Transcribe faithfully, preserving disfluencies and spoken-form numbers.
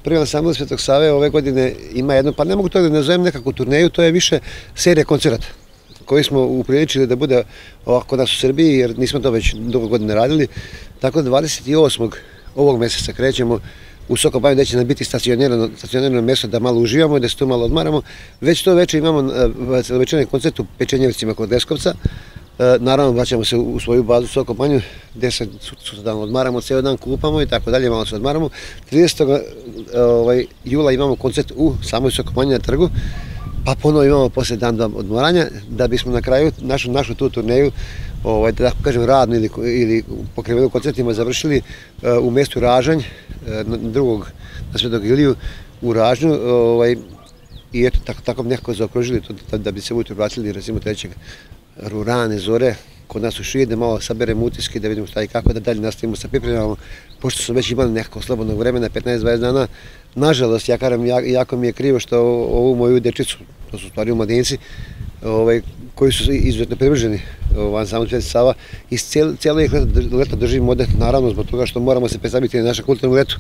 prvi ansambl Svetog Save ove godine ima jedno, pa ne mogu to da nazovem nekakvu turneju, to je više serija koncerata koji smo upriličili da bude ovako kod nas u Srbiji, jer nismo to već dugo godine radili. Tako da dvadeset osmog ovog meseca krećemo u Soko Banju, gde će nam biti stacionirano, stacionirano mjesto da malo uživamo i da se tu malo odmaramo. Već to veče imamo celovečerni koncert u Pečenjevcima kod Deskovca. Naravno, vraćamo se u svoju bazu Soko Banju, gde se sutradan odmaramo, ceo dan kupamo i tako dalje, malo se odmaramo. tridesetog jula imamo koncert u samoj Soko Banji na trgu, pa ponovo imamo posle dan odmoranja, da bismo na kraju našu, našu tu turneju, ovaj, da tako kažem, radno ili, ili pokrivenu koncertima završili uh, u mjestu Ražanj, uh, drugog na Svetog Iliju u Ražnju, ovaj, i eto, tako, tako nekako zaokružili to da, da bi se ujutro vratili, recimo trećeg rurane zore, kod nas u Šije, da malo saberemo utiske, da vidimo šta i kako, da dalje nastavimo sa pripremama, pošto smo već imali nekako slobodnog vremena, petnaest dvadeset dana. Nažalost, ja kažem, jako mi je krivo što ovu moju dečicu, to su u stvari mladenci, ovaj, koji su izuzetno privrženi ansamblu Sveti Sava, i cijelo ih leta držimo ovde, naravno zbog toga što moramo se predstaviti na našem kulturnom letu.